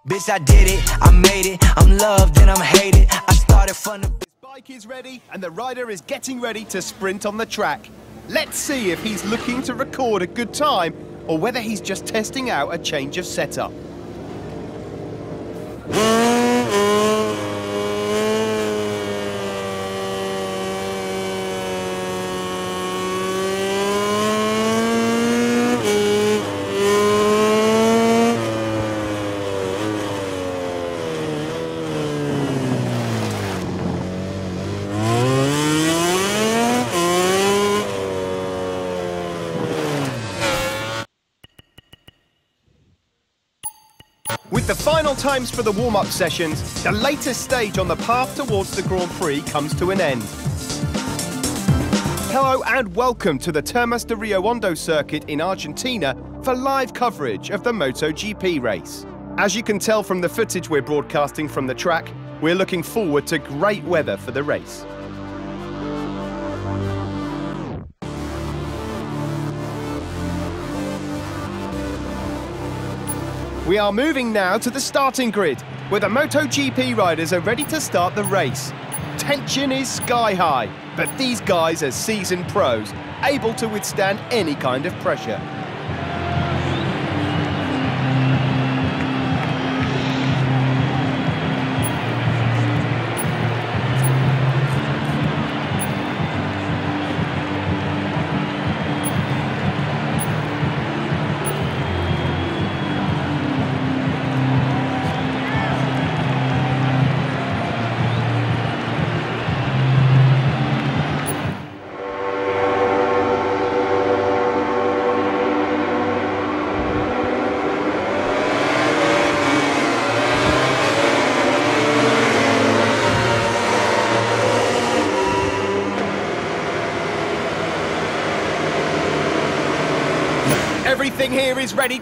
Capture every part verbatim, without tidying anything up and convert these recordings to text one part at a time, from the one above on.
Bitch, I did it, I made it, I'm loved and I'm hated. I started from the... His bike is ready and the rider is getting ready to sprint on the track. Let's see if he's looking to record a good time or whether he's just testing out a change of setup. With the final times for the warm-up sessions, the latest stage on the path towards the Grand Prix comes to an end. Hello and welcome to the Termas de Rio Hondo circuit in Argentina for live coverage of the MotoGP race. As you can tell from the footage we're broadcasting from the track, we're looking forward to great weather for the race. We are moving now to the starting grid, where the MotoGP riders are ready to start the race. Tension is sky high, but these guys are seasoned pros, able to withstand any kind of pressure. Everything here is ready.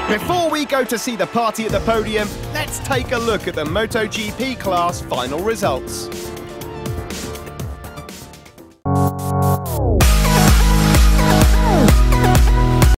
Before we go to see the party at the podium, let's take a look at the MotoGP class final results.